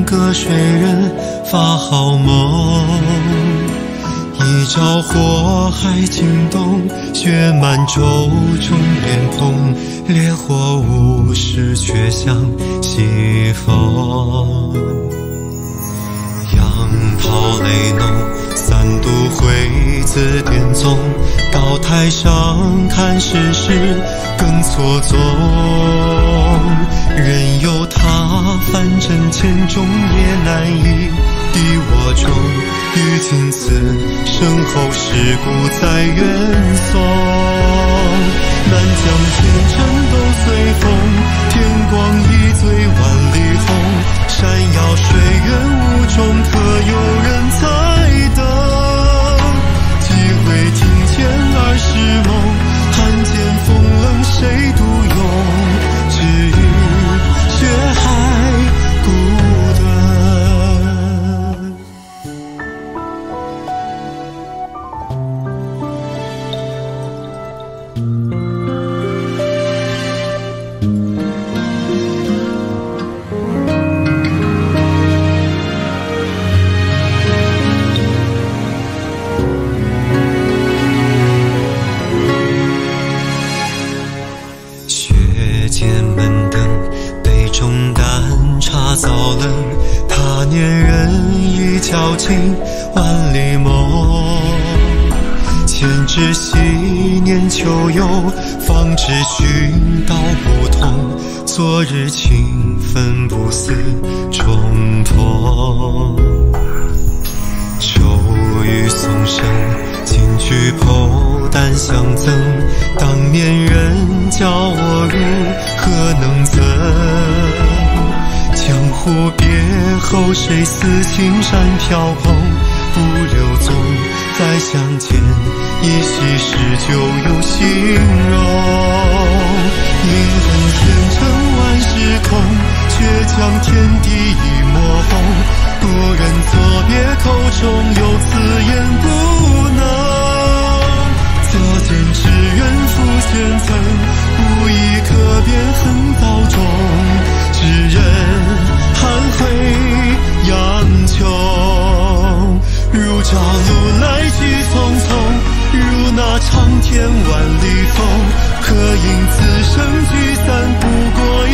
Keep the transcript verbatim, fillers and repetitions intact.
个谁人发好梦？一朝火海惊动，血满舟中莲蓬，烈火无时却向西风。杨桃泪浓，三渡会子点宗，高台上看世事更错综。任由他翻针千种也难以敌我中，于今此身后事故在远送。南疆千尘都随风，天光一醉万里红。山遥水远无中，可有人在等？几回庭前二十梦，寒剑风冷谁独勇？只余血海孤剑门灯，杯中淡茶早冷。他年人已交尽万里梦。千纸昔年秋游，方知寻道不同。昨日情分不似重逢。秋雨松声，金句剖丹相赠。当年人教我如何能憎？江湖别后，谁似青山飘蓬？不留踪，再相见，一夕时就有形容。灵魂前尘万事空，却将天地一抹红。故人作别口中有此言不能。则见只缘负前尘，不亦可辨恨道中。只忍含灰杨琼，如朝露来去匆匆，如那长天万里风。可因此生聚散不过